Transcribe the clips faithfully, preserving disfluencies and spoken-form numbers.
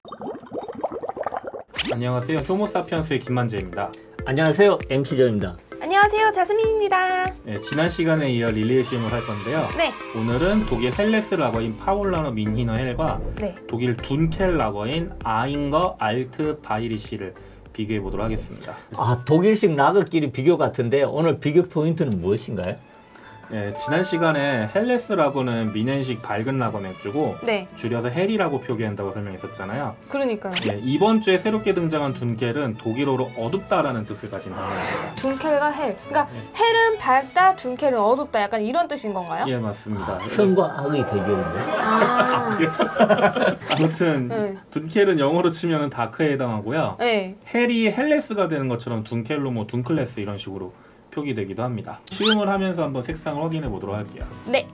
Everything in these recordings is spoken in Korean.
안녕하세요. 호모사피언스의 김만재입니다. 안녕하세요. 엠씨조입니다. 안녕하세요. 자스민입니다. 네, 지난 시간에 이어 릴리의 시음을 할 건데요. 네. 오늘은 독일 헬레스 라거인 파울라노 민히너 헬과 네. 독일 둔켈 라거인 아잉거 알트 바이리시를 비교해 보도록 하겠습니다. 아, 독일식 라거끼리 비교 같은데 오늘 비교 포인트는 무엇인가요? 네, 지난 시간에 헬레스 라거는 미넨식 밝은 라거 맥주고 네. 줄여서 헬이라고 표기한다고 설명했었잖아요. 그러니까요. 네, 이번 주에 새롭게 등장한 둔켈은 독일어로 어둡다라는 뜻을 가진 단어입니다. 둔켈과 헬. 그러니까 네. 헬은 밝다, 둔켈은 어둡다. 약간 이런 뜻인 건가요? 예, 맞습니다. 아, 선과 악의 대결인데. 아. 아무튼 네. 둔켈은 영어로 치면 다크에 해당하고요. 네. 헬이 헬레스가 되는 것처럼 dunkel로 뭐 둔클레스 이런 식으로 표기되기도 합니다. 시음을 하면서 한번 색상을 확인해 보도록 할게요. 네.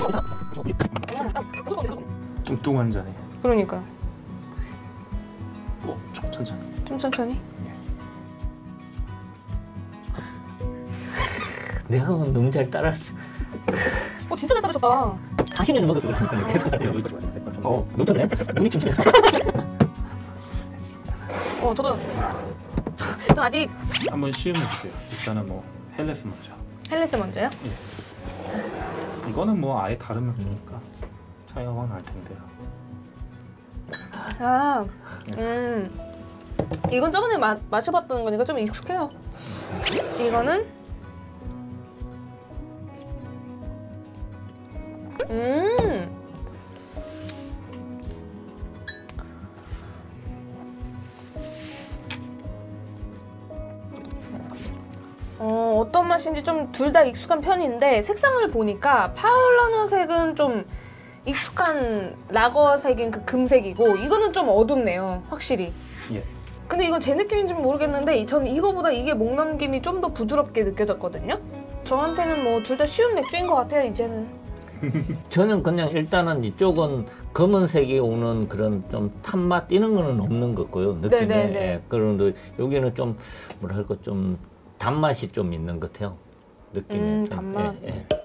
뚱뚱한 잔에. 그러니까요. 어, 좀 천천히. 좀 천천히. 내가 너무 잘 따라했어. 어, 진짜 잘 따라줬다. 사십 년을 먹었어. 계속 하세요. 어, 놓쳤네. 눈이 침침했어. 어, 저도. 전 아직. 한번 시음해 주세요. 일단은 뭐 헬레스 먼저. 헬레스 먼저요? 예. 이거는 뭐 아예 다른 맥주니까 차이가 확 날 텐데요. 아, 음. 이건 저번에 마, 마셔봤던 거니까 좀 익숙해요. 이거는 음. 어, 어떤 맛인지 좀 둘 다 익숙한 편인데 색상을 보니까 파울라노 색은 좀 익숙한 라거색인 그 금색이고 이거는 좀 어둡네요, 확실히. 예. 근데 이건 제 느낌인지는 모르겠는데 저는 이거보다 이게 목 넘김이 좀 더 부드럽게 느껴졌거든요? 저한테는 뭐 둘 다 쉬운 맥주인 것 같아요, 이제는. 저는 그냥 일단은 이쪽은 검은색이 오는 그런 좀 탄맛 이런 거는 없는 것 같고요, 느낌에. 네네네. 예, 그런데 여기는 좀 뭐랄까 좀 단맛이 좀 있는 것 같아요, 느낌에. 음, 단맛. 예, 예.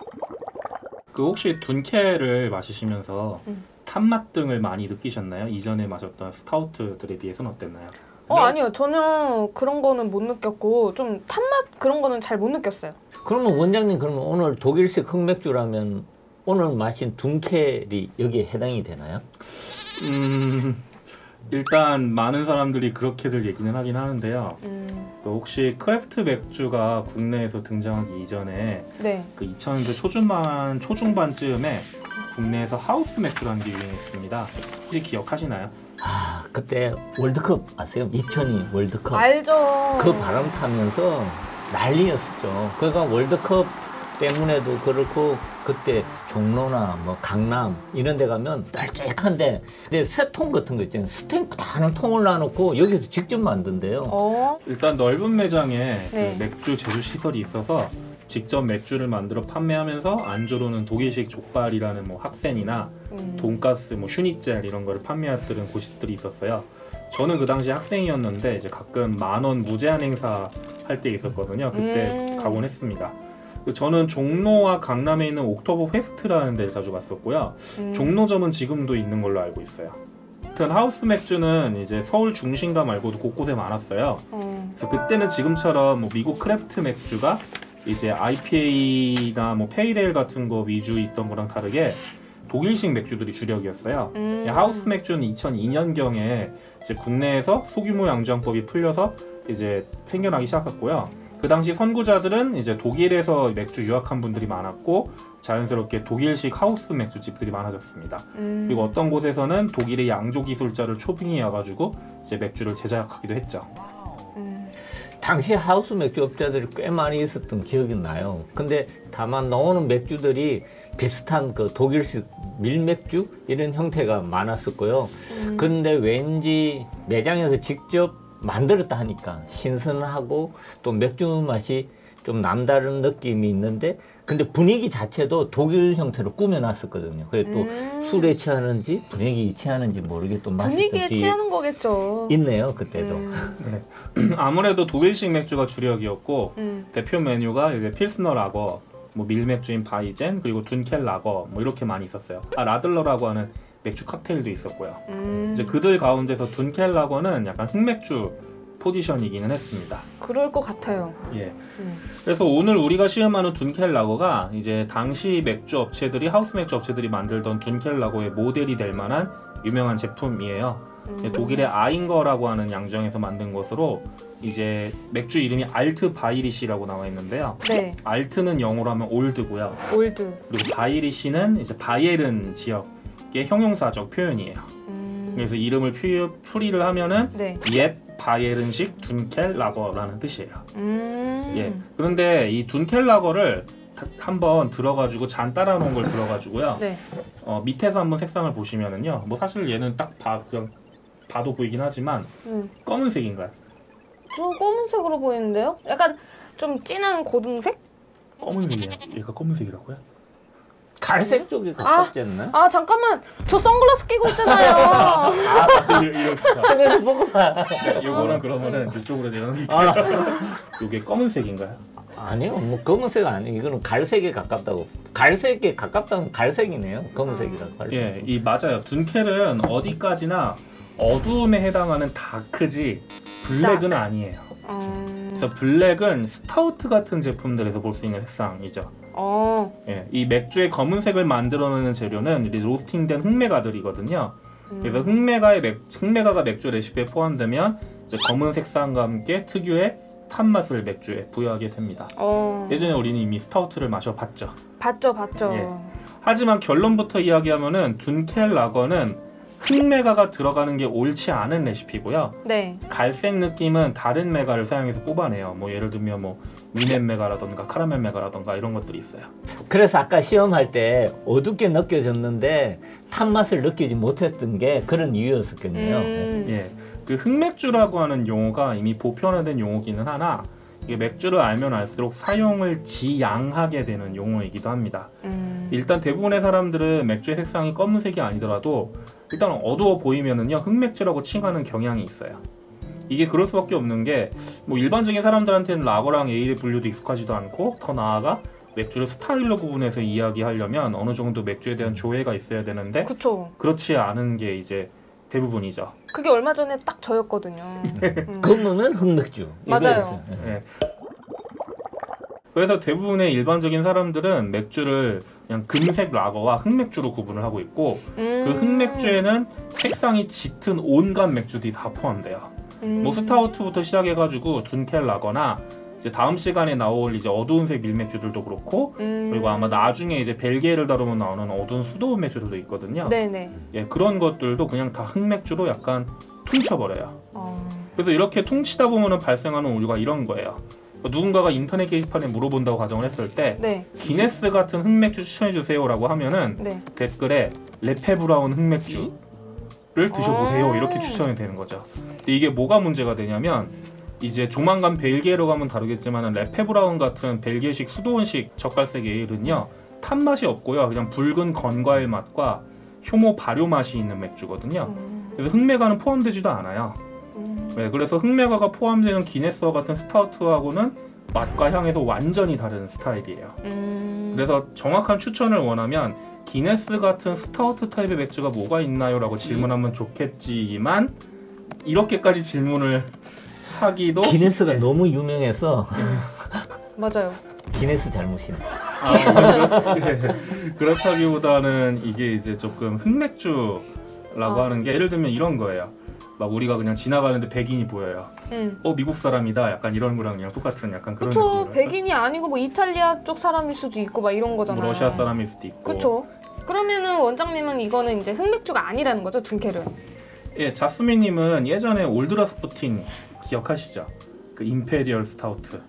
그 혹시 둔켈을 마시시면서 음. 탄맛 등을 많이 느끼셨나요? 이전에 마셨던 스타우트들에 비해서는 어땠나요? 어, 아니요. 전혀 그런 거는 못 느꼈고 좀 탄맛 그런 거는 잘 못 느꼈어요. 그러면 원장님, 그러면 오늘 독일식 흑맥주라면 오늘 마신 둔켈이 여기에 해당이 되나요? 음... 일단 많은 사람들이 그렇게들 얘기는 하긴 하는데요. 음. 그 혹시 크래프트 맥주가 국내에서 등장하기 이전에 네. 그 이천 년대 초중반, 초중반쯤에 국내에서 하우스 맥주라는 게 유행했습니다. 혹시 기억하시나요? 아, 그때 월드컵 아세요? 이천이 월드컵. 알죠. 그 바람 타면서 난리였었죠. 그러니까 월드컵 때문에도 그렇고 그때 종로나 뭐 강남 이런 데 가면 널찍한데 근데 새 통 같은 거 있잖아요. 스탬프 다는 통을 놔놓고 여기서 직접 만든대요. 어? 일단 넓은 매장에 네. 그 맥주 제조 시설이 있어서 직접 맥주를 만들어 판매하면서 안주로는 독일식 족발이라는 뭐 학센이나 음. 돈가스, 뭐 슈니첼 이런 거를 판매하던 곳들이 있었어요. 저는 그 당시 학생이었는데 이제 가끔 만 원 무제한 행사 할 때 있었거든요. 그때 음. 가곤 했습니다. 저는 종로와 강남에 있는 옥토버 페스트라는 데를 자주 갔었고요. 음. 종로점은 지금도 있는 걸로 알고 있어요. 하여튼 하우스 맥주는 이제 서울 중심가 말고도 곳곳에 많았어요. 음. 그래서 그때는 지금처럼 뭐 미국 크래프트 맥주가 이제 아이피에이나 뭐 페이레일 같은 거 위주 있던 거랑 다르게 독일식 맥주들이 주력이었어요. 음. 하우스 맥주는 이천이 년경에 이제 국내에서 소규모 양조장법이 풀려서 이제 생겨나기 시작했고요. 그 당시 선구자들은 이제 독일에서 맥주 유학한 분들이 많았고 자연스럽게 독일식 하우스 맥주집들이 많아졌습니다. 음. 그리고 어떤 곳에서는 독일의 양조 기술자를 초빙해 와가지고 이제 맥주를 제작하기도 했죠. 음. 당시 하우스 맥주 업자들이 꽤 많이 있었던 기억이 나요. 근데 다만 나오는 맥주들이 비슷한 그 독일식 밀맥주 이런 형태가 많았었고요. 음. 근데 왠지 매장에서 직접 만들었다 하니까 신선하고 또 맥주 맛이 좀 남다른 느낌이 있는데 근데 분위기 자체도 독일 형태로 꾸며놨었거든요. 그래서 또 음. 술에 취하는지 분위기에 취하는지 모르게 또 분위기에 취하는 거겠죠. 있네요, 그때도. 음. 네. 아무래도 독일식 맥주가 주력이었고 음. 대표 메뉴가 이제 필스너 라거, 뭐 밀맥주인 바이젠, 그리고 둔켈 라거 뭐 이렇게 많이 있었어요. 아, 라들러라고 하는 맥주 칵테일도 있었고요. 음. 이제 그들 가운데서 둔켈 라거는 약간 흑맥주 포지션이기는 했습니다. 그럴 것 같아요. 예. 음. 그래서 오늘 우리가 시음하는 둔켈 라거가 이제 당시 맥주 업체들이 하우스 맥주 업체들이 만들던 둔켈 라거의 모델이 될 만한 유명한 제품이에요. 음. 독일의 아잉거라고 하는 양정에서 만든 것으로 이제 맥주 이름이 알트 바이리시라고 나와 있는데요. 네. 알트는 영어로 하면 올드고요. 올드. 그리고 바이리시는 이제 바이에른 지역의 형용사적 표현이에요. 음. 그래서 이름을 퓨, 풀이를 하면은 네. 옛 바이에른식 둔켈 라거라는 뜻이에요. 음. 예. 그런데 이 둔켈 라거를 다- 한번 들어가지고 잔 따라 놓은 걸 들어가지고요. 네. 어, 밑에서 한번 색상을 보시면은요. 뭐 사실 얘는 딱 봐, 그냥 봐도 보이긴 하지만 음. 검은색인가요? 좀 검은색으로 보이는데요? 약간 좀 진한 고등색? 검은색이에요. 얘가 검은색이라고요? 갈색 쪽이 가깝지 않나? 아 잠깐만, 저 선글라스 끼고 있잖아요. 아, 이럴, 이럴 수가. 그래서 보고 봐. 요거는 그러면은 이쪽으로 제가 넘길게요. 아. 요게 검은색인가요? 아니요, 뭐 검은색 아니에요. 이거는 갈색에 가깝다고. 갈색에 가깝다는 갈색이네요. 검은색이라고. 갈색. 예, 이 맞아요. 둔켈은 어디까지나 어두움에 해당하는 다크지 블랙은 아니에요. 음. 그래서 블랙은 스타우트 같은 제품들에서 볼 수 있는 색상이죠. 어. 예, 이 맥주의 검은색을 만들어내는 재료는 이 로스팅된 흑메가들이거든요. 음. 그래서 흑메가의 맥, 흑메가가 맥주 레시피에 포함되면 이제 검은 색상과 함께 특유의 탄맛을 맥주에 부여하게 됩니다. 어. 예전에 우리는 이미 스타우트를 마셔봤죠. 봤죠, 봤죠. 예. 하지만 결론부터 이야기하면은 둔켈 라거는 흑메가가 들어가는 게 옳지 않은 레시피고요. 네. 갈색 느낌은 다른 메가를 사용해서 뽑아내요. 뭐 예를 들면 뭐 위넷 메가라던가 카라멜 메가라던가 이런 것들이 있어요. 그래서 아까 시험할 때 어둡게 느껴졌는데 탄맛을 느끼지 못했던 게 그런 이유였었겠네요. 음. 예, 그 흑맥주라고 하는 용어가 이미 보편화된 용어기는 하나 이게 맥주를 알면 알수록 사용을 지양하게 되는 용어이기도 합니다. 음. 일단 대부분의 사람들은 맥주의 색상이 검은색이 아니더라도 일단 어두워 보이면은요 흑맥주라고 칭하는 경향이 있어요. 이게 그럴 수밖에 없는 게 뭐 일반적인 사람들한테는 라거랑 에일의 분류도 익숙하지도 않고 더 나아가 맥주를 스타일로 구분해서 이야기하려면 어느 정도 맥주에 대한 조예가 있어야 되는데 그쵸. 그렇지 않은 게 이제 대부분이죠. 그게 얼마 전에 딱 저였거든요. 음. 검은은 흑맥주. 맞아요. 이거였어요. 예. 그래서 대부분의 일반적인 사람들은 맥주를 그냥 금색 라거와 흑맥주로 구분을 하고 있고 음. 그 흑맥주에는 색상이 짙은 온갖 맥주들이 다 포함돼요. 음. 뭐 스타우트부터 시작해가지고 둔켈 라거나 이제 다음 시간에 나올 이제 어두운색 밀맥주들도 그렇고 음. 그리고 아마 나중에 이제 벨기에를 다루면 나오는 어두운 수도원 맥주들도 있거든요. 네네. 예, 그런 것들도 그냥 다 흑맥주로 약간 퉁쳐버려요. 어. 그래서 이렇게 퉁치다 보면 발생하는 오류가 이런 거예요. 누군가가 인터넷 게시판에 물어본다고 가정을 했을 때 네. 기네스 같은 흑맥주 추천해주세요라고 하면은 네. 댓글에 레페브라운 흑맥주를 드셔보세요 아. 이렇게 추천이 되는 거죠. 근데 이게 뭐가 문제가 되냐면 이제 조만간 벨기에로 가면 다루겠지만 레페브라운 같은 벨기에식 수도원식 젓갈색 에일은요 탄맛이 없고요 그냥 붉은 건과일 맛과 효모 발효 맛이 있는 맥주거든요. 음. 그래서 흑메가는 포함되지도 않아요. 음. 네, 그래서 흑메가가 포함되는 기네스와 같은 스타우트하고는 맛과 향에서 완전히 다른 스타일이에요. 음. 그래서 정확한 추천을 원하면 기네스 같은 스타우트 타입의 맥주가 뭐가 있나요? 라고 질문하면 좋겠지만 이렇게까지 질문을 하기도 기네스가 네. 너무 유명해서 맞아요. 기네스 잘못이네. 아, 그렇, 네. 그렇다기보다는 이게 이제 조금 흑맥주라고 아. 하는 게 예를 들면 이런 거예요. 막 우리가 그냥 지나가는데 백인이 보여요. 음. 어 미국 사람이다. 약간 이런 거랑 그냥 똑같은 약간 그런 그쵸. 느낌이랄까? 백인이 아니고 뭐 이탈리아 쪽 사람일 수도 있고 막 이런 거잖아요. 뭐 러시아 사람일 수도 있고. 그쵸. 그러면은 원장님은 이거는 이제 흑맥주가 아니라는 거죠, 둔켈은. 예, 자스민님은 예전에 올드라스푸틴 기억하시죠? 그 임페리얼 스타우트.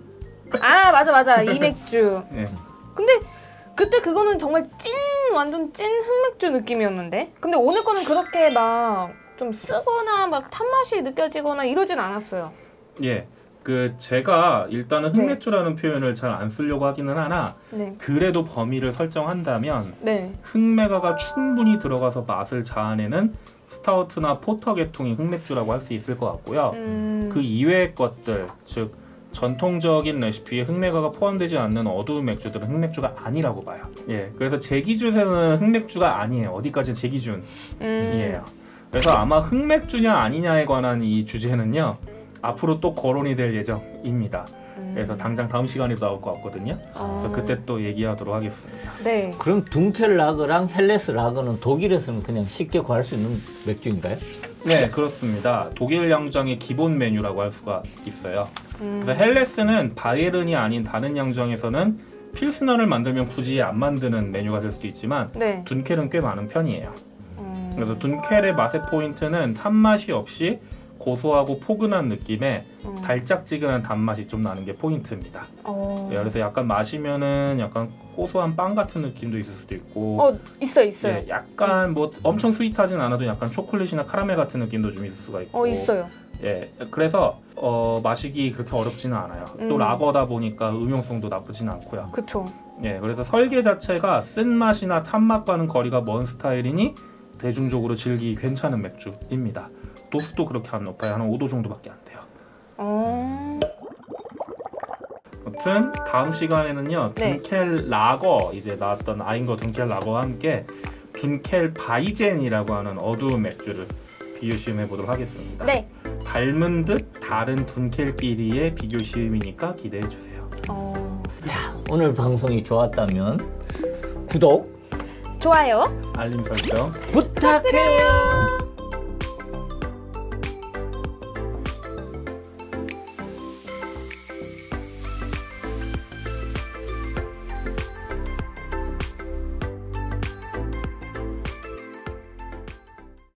아 맞아 맞아 이 맥주. 예. 근데 그때 그거는 정말 찐 완전 찐 흑맥주 느낌이었는데. 근데 오늘 거는 그렇게 막 좀 쓰거나 막 탄맛이 느껴지거나 이러진 않았어요. 예. 그 제가 일단은 네. 흑맥주라는 표현을 잘 안 쓰려고 하기는 하나 네. 그래도 범위를 설정한다면 네. 흑메가가 충분히 들어가서 맛을 자아내는 스타우트나 포터 계통이 흑맥주라고 할 수 있을 것 같고요. 음. 그 이외의 것들, 즉 전통적인 레시피에 흑맥주가 포함되지 않는 어두운 맥주들은 흑맥주가 아니라고 봐요. 예, 그래서 제 기준에는 흑맥주가 아니에요. 어디까지는 제 기준이에요. 음. 그래서 아마 흑맥주냐 아니냐에 관한 이 주제는요 앞으로 또 거론이 될 예정입니다. 음. 그래서 당장 다음 시간에도 나올 것 같거든요. 어. 그래서 그때 또 얘기하도록 하겠습니다. 네. 그럼 둔켈 라거랑 헬레스 라거는 독일에서는 그냥 쉽게 구할 수 있는 맥주인가요? 네, 그렇습니다. 독일 양정의 기본 메뉴라고 할 수가 있어요. 음. 그래서 헬레스는 바이에른이 아닌 다른 양정에서는 필스너를 만들면 굳이 안 만드는 메뉴가 될 수도 있지만 네. 둔켈은 꽤 많은 편이에요. 음. 그래서 둔켈의 맛의 포인트는 탄맛이 없이 고소하고 포근한 느낌에 음. 달짝지근한 단맛이 좀 나는 게 포인트입니다. 어. 네, 그래서 약간 마시면은 약간 고소한 빵 같은 느낌도 있을 수도 있고 어, 있어요, 있어요. 예, 약간 뭐 엄청 스윗하진 않아도 약간 초콜릿이나 카라멜 같은 느낌도 좀 있을 수가 있고 어, 있어요. 예, 그래서 어, 마시기 그렇게 어렵지는 않아요. 또 음. 라거다 보니까 음용성도 나쁘진 않고요. 그쵸. 예, 그래서 설계 자체가 쓴맛이나 탄맛과는 거리가 먼 스타일이니 대중적으로 즐기기 괜찮은 맥주입니다. 도수도 그렇게 안 높아요. 한 오 도 정도밖에 안 돼요. 어. 아무튼 다음 시간에는요 네. 둔켈 라거 이제 나왔던 아인거 둔켈 라거와 함께 둔켈 바이젠이라고 하는 어두운 맥주를 비교 시음해 보도록 하겠습니다. 네. 닮은 듯 다른 둔켈 비리의 비교 시음이니까 기대해 주세요. 어. 자, 오늘 방송이 좋았다면 구독 좋아요. 알림 설정 부탁해요.